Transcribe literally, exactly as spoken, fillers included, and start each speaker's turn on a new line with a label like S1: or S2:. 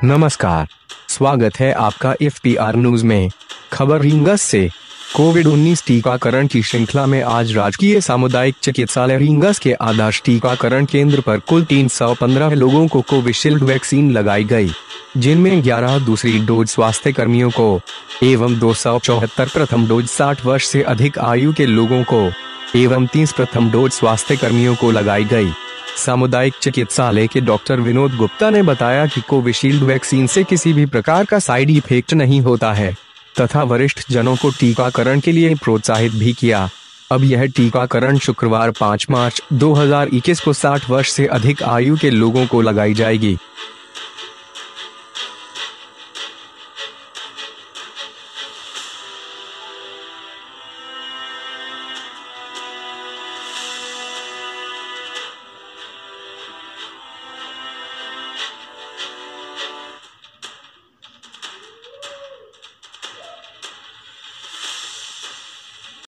S1: नमस्कार, स्वागत है आपका एफ पी आर न्यूज में। खबर रींगस से। कोविड उन्नीस टीकाकरण की श्रृंखला में आज राजकीय सामुदायिक चिकित्सालय रींगस के आदर्श टीकाकरण केंद्र पर कुल तीन सौ पंद्रह लोगों को कोविशील्ड वैक्सीन लगाई गई, जिनमें ग्यारह दूसरी डोज स्वास्थ्य कर्मियों को एवं दो सौ चौहत्तर प्रथम डोज साठ वर्ष से अधिक आयु के लोगों को एवं तीस प्रथम डोज स्वास्थ्य कर्मियों को लगाई गई। सामुदायिक चिकित्सालय के डॉक्टर विनोद गुप्ता ने बताया कि कोविशील्ड वैक्सीन से किसी भी प्रकार का साइड इफेक्ट नहीं होता है तथा वरिष्ठ जनों को टीकाकरण के लिए प्रोत्साहित भी किया। अब यह टीकाकरण शुक्रवार पाँच मार्च दो हज़ार इक्कीस को साठ वर्ष से अधिक आयु के लोगों को लगाई जाएगी।